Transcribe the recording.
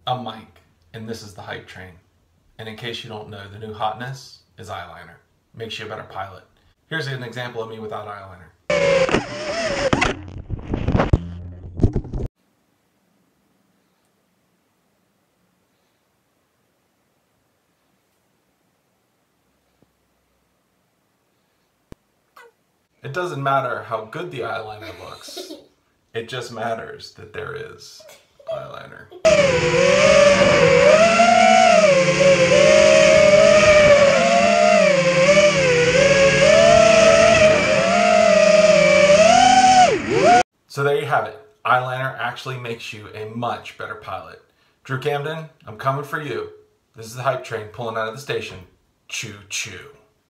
I'm Mike, and this is the Hype Train. And in case you don't know, the new hotness is eyeliner. Makes you a better pilot. Here's an example of me without eyeliner. It doesn't matter how good the eyeliner looks. It just matters that there is eyeliner. So there you have it. Eyeliner actually makes you a much better pilot. Drew Camden, I'm coming for you. This is the Hype Train pulling out of the station. Choo choo.